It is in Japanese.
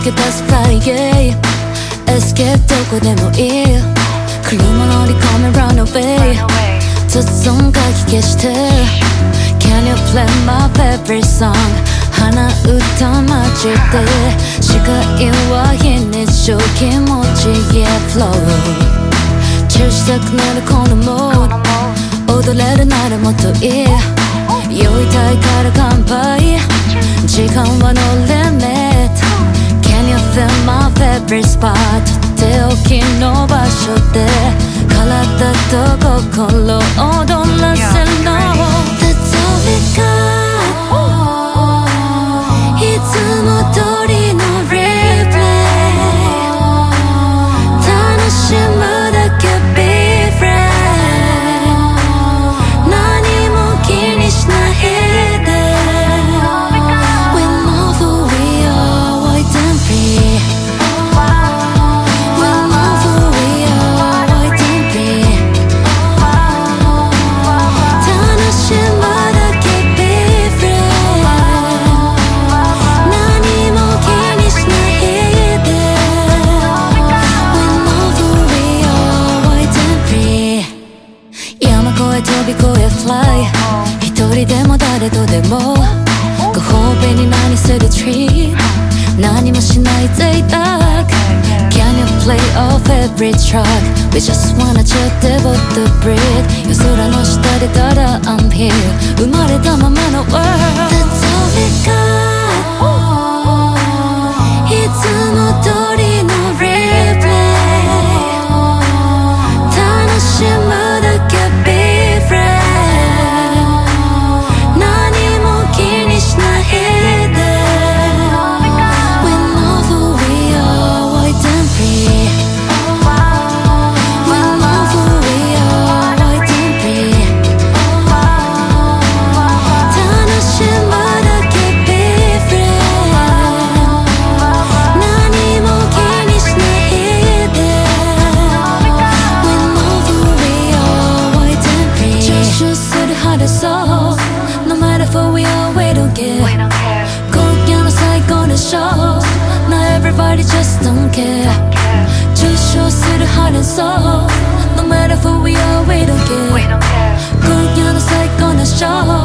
抜け出すフライゲーエスケープどこでもいい車乗り込め run away 雑音書き消して Can you play my favorite song 鼻歌混じって視界は非日常気持ち Yeah flow チェルしたくなるこのモード踊れるならもっといい酔いたいから乾杯時間は no limit Can you feel my favorite spot とっておきの場所で体と心踊らせろ That's all we got いつも通りの replay 楽しむだけ be friend 何も気にしないで We know who we are white and free We know who we are white and free 楽しむだけ be friend 何も気にしないで We know who we are white and free 山越え飛び越え fly 一人でも誰とでもご褒美に何する treat 何もしない贅沢 Can you play our favorite track We just wanna chill devote the breath 夜空の下でただ I'm here 生まれたままの world That's all we got いつも通りの replay 楽しむだけ be friend 何も気にしないで We know who we are white and free We know who we are white and free 楽しむだけ be friend 何も気にしないで We know who we are white and free 上昇する肌そう No matter who we are we don't care 今夜の最高のショー Now everybody just don't care 上昇する肌そう No matter who we are we don't care 今夜の最高のショー